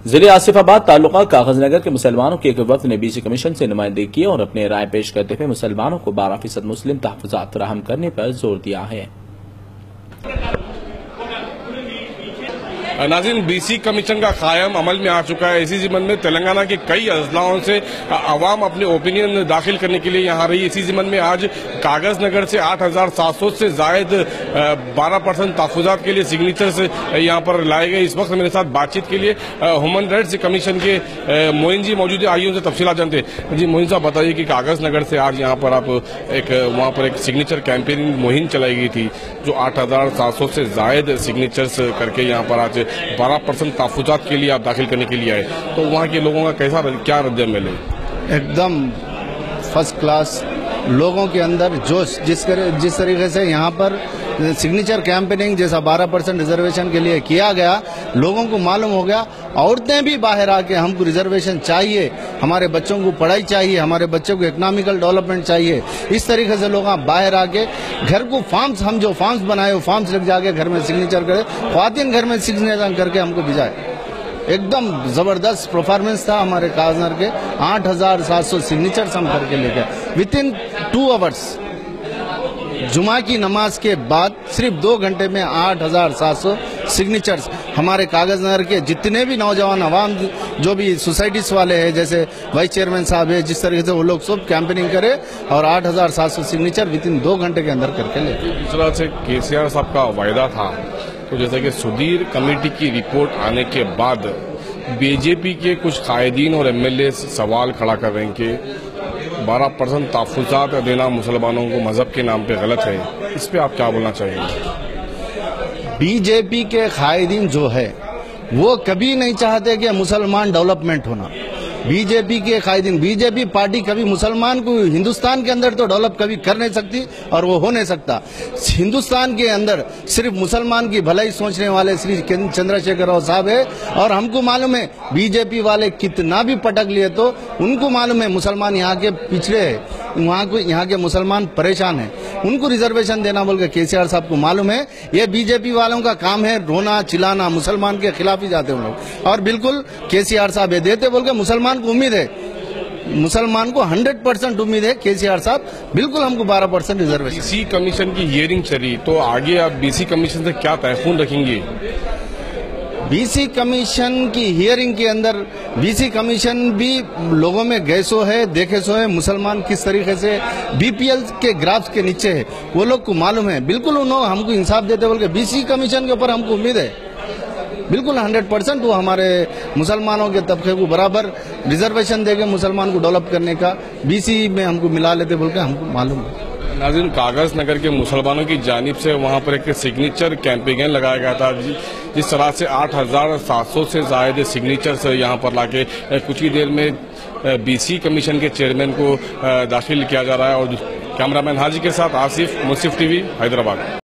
जिले आसिफाबाद तालुका कागजनगर के मुसलमानों के एक वफ्द ने बीसी कमीशन से नुमाइंदगी की और अपने राय पेश करते हुए मुसलमानों को 12% मुस्लिम तहफ़्फ़ुज़ात फराहम करने पर जोर दिया है। नाज़रीन, बीसी कमीशन का कायम अमल में आ चुका है। इसी ज़िम्मन में तेलंगाना के कई अजलाओं से अवाम अपने ओपिनियन दाखिल करने के लिए यहाँ रही। इसी ज़िम्मन में आज कागज नगर से 8,700 से जायद 12% तहफ़्फ़ुज़ात के लिए सिग्नेचर्स यहाँ पर लाए गए। इस वक्त मेरे साथ बातचीत के लिए ह्यूमन राइट्स कमीशन के मोइन जी मौजूद है। आइए उनसे तफसीलात जानते हैं। जी मोइन साहब, बताइए कि कागज नगर से आज यहाँ पर आप वहाँ पर एक सिग्नेचर कैंपेनिंग मुहिम चलाई गई थी, जो 8,700 से जायद सिग्नेचर्स करके यहाँ पर आज 12% तहफ़्फ़ुज़ात के लिए आप दाखिल करने के लिए आए, तो वहाँ के लोगों का क्या रद्द-ए-अमल है? एकदम फर्स्ट क्लास लोगों के अंदर जोश, जिस तरीके से यहाँ पर सिग्नेचर कैंपेनिंग जैसा 12% रिजर्वेशन के लिए किया गया, लोगों को मालूम हो गया। औरतें भी बाहर आके हमको रिजर्वेशन चाहिए, हमारे बच्चों को पढ़ाई चाहिए, हमारे बच्चों को इकोनॉमिकल डेवलपमेंट चाहिए। इस तरीके से लोग बाहर आके घर को फॉर्म्स, हम जो फॉर्म्स बनाए वो फॉर्म्स लग जाके घर में सिग्नेचर करे, ख्वातीन घर में सिग्नेचर करके हमको भिजाए। एकदम जबरदस्त परफॉर्मेंस था हमारे कागजनगर के। 8,700 सिग्नेचर्स हम करके ले गए विथिन 2 आवर्स। जुमा की नमाज के बाद सिर्फ 2 घंटे में 8,700 सिग्नेचर्स हमारे कागजनगर के जितने भी नौजवान अवाम, जो भी सोसाइटीज वाले हैं, जैसे वाइस चेयरमैन साहब है, जिस तरीके से वो लोग सब कैंपेनिंग करे और 8,700 सिग्नेचर विथिन 2 घंटे के अंदर करके ले। दूसरा से केसीआर साहब का वायदा था, तो जैसे कि सुधीर कमेटी की रिपोर्ट आने के बाद बीजेपी के कुछ कायदीन और एमएलए सवाल खड़ा कर रहे हैं कि 12% तहफ़्फ़ुज़ात देना मुसलमानों को मजहब के नाम पे गलत है। इस पे आप क्या बोलना चाहेंगे? बीजेपी के कायदीन जो है वो कभी नहीं चाहते कि मुसलमान डेवलपमेंट होना। बीजेपी के कायदीन, बीजेपी पार्टी कभी मुसलमान को हिंदुस्तान के अंदर तो डेवलप कभी कर नहीं सकती और वो हो नहीं सकता। हिंदुस्तान के अंदर सिर्फ मुसलमान की भलाई सोचने वाले श्री चंद्रशेखर राव साहब है, और हमको मालूम है बीजेपी वाले कितना भी पटक लिए तो उनको मालूम है मुसलमान यहाँ के पिछड़े है, यहाँ के मुसलमान परेशान है। उनको रिजर्वेशन देना बोल के केसीआर साहब को मालूम है। ये बीजेपी वालों का काम है रोना चिल्लाना, मुसलमान के खिलाफ ही जाते हैं लोग। और बिल्कुल केसीआर साहब ये देते बोल के मुसलमान को उम्मीद है, मुसलमान को 100% उम्मीद है केसीआर साहब बिल्कुल हमको 12% रिजर्वेशन। बीसी कमीशन की हियरिंग चली, तो आगे आप बीसी कमीशन से क्या तयफून रखेंगे? बीसी कमीशन की हियरिंग के अंदर बीसी कमीशन भी लोगों में गए सो है, देखे सो है मुसलमान किस तरीके से बीपीएल के ग्राफ्स के नीचे है, वो लोग को मालूम है। बिल्कुल उन्होंने हमको इंसाफ देते बोल के बीसी कमीशन के ऊपर हमको उम्मीद है बिल्कुल 100% वो हमारे मुसलमानों के तबके को बराबर रिजर्वेशन देके मुसलमान को डेवलप करने का बीसी में हमको मिला लेते बोल के हमको मालूम है। नाज़रीन, कागज नगर के मुसलमानों की जानिब से वहाँ पर एक सिग्नेचर कैंपेन लगाया गया था, जिस तरह से 8,700 से जायद सिग्नेचर्स यहाँ पर लाके कुछ ही देर में बीसी कमीशन के चेयरमैन को दाखिल किया जा रहा है। और कैमरामैन हाजी के साथ आसिफ, मुंसिफ टीवी, हैदराबाद।